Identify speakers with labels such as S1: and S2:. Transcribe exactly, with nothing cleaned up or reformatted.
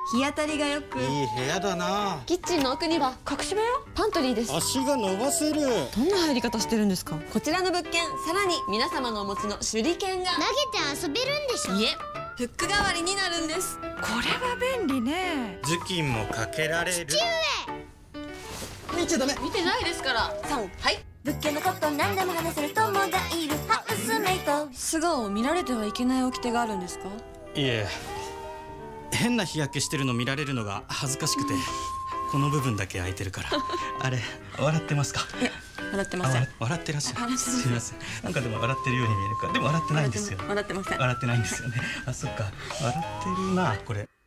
S1: 日当たりがよく。
S2: いい部屋だな。
S1: キッチンの奥には隠し部屋、パントリーです。
S2: 足が伸ばせる。
S1: どんな入り方してるんですか？こちらの物件、さらに皆様のお持ちの手裏剣が
S3: 投げて遊べるんでしょ。
S1: いえ、フック代わりになるんです。
S4: これは便利ね。
S2: 頭巾もかけられる。
S3: 父
S2: 見ちゃダメ。
S1: 見てないですから。さん、はい。
S3: 上、物件のこと何でも話せる友がいるハウスメイト。
S1: 素顔を見られてはいけない掟があるんですか？
S2: いえ、変な日焼けしてるの見られるのが恥ずかしくて、この部分だけ開いてるから。あれ、笑ってますか？
S1: いや、笑ってません。
S2: 笑ってらっしゃる。
S1: 笑ってません。
S2: すみません。なんかでも笑ってるように見えるから、でも笑ってないんですよ。
S1: 笑ってません。
S2: 笑ってないんですよね。あ、そっか。笑ってるな、これ。